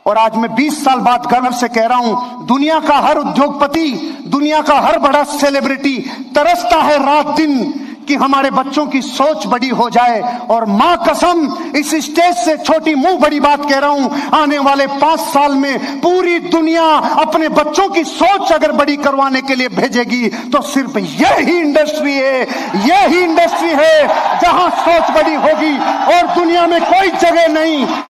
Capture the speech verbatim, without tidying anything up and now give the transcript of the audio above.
और आज मैं बीस साल बाद गर्व से कह रहा हूं, दुनिया का हर उद्योगपति, दुनिया का हर बड़ा सेलिब्रिटी तरसता है रात दिन कि हमारे बच्चों की सोच बड़ी हो जाए। और मां कसम, इस स्टेज से छोटी मुंह बड़ी बात कह रहा हूं, आने वाले पांच साल में पूरी दुनिया अपने बच्चों की सोच अगर बड़ी करवाने के लिए भेजेगी तो सिर्फ यही इंडस्ट्री है, यही इंडस्ट्री है जहां सोच बड़ी होगी और दुनिया में कोई जगह नहीं।